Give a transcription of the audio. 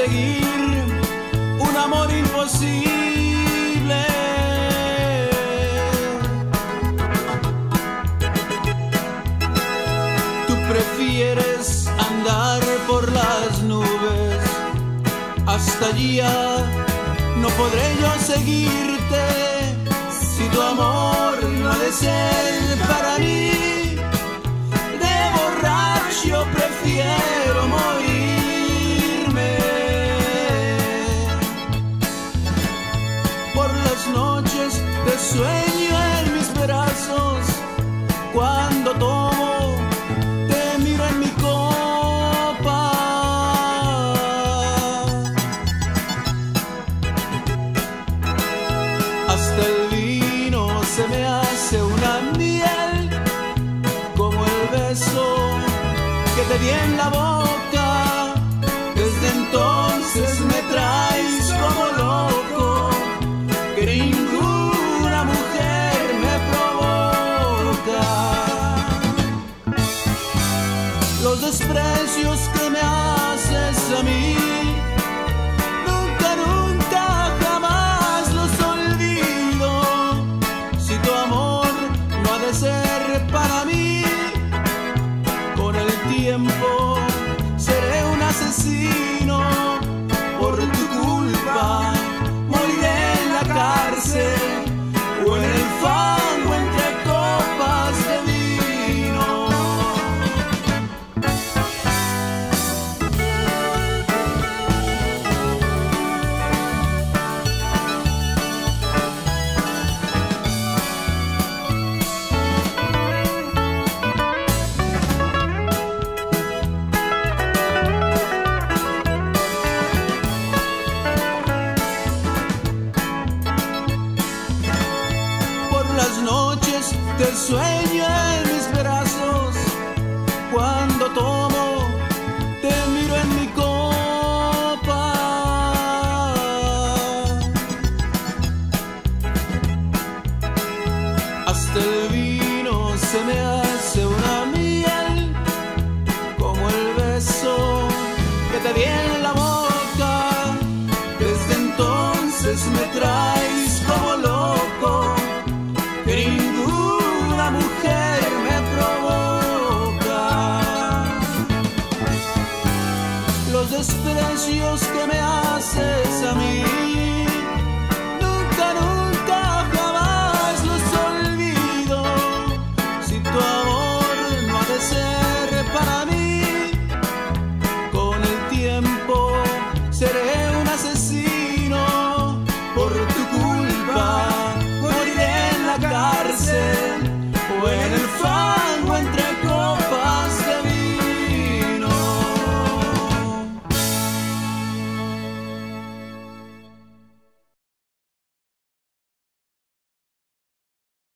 conseguir un amor imposible. Tú prefieres andar por las nubes, hasta allí ya no podré yo seguirte. Si tu amor no ha de ser para mí, de borracho prefiero morirme. Por las noches te sueño en mis brazos, cuando tomo te miro en mi copa. Hasta el vino se me hace una miel, como el beso que te di en la boca. Desde entonces me traes como loco, que ninguna mujer me provoca. Los desprecios que me haces a mí, nunca, nunca, jamás los olvido. Si tu amor no ha de ser para mí, con el tiempo seré un asesino. Por tu culpa moriré en la cárcel o en el fango entre copas de vino. Las noches te sueño en mis brazos, cuando tomo te miro en mi copa. Hasta el vino se me hace una miel, como el beso que te di en la boca. Desde entonces me traes como loco, que ninguna mujer me provoca. Los desprecios que me haces a mí,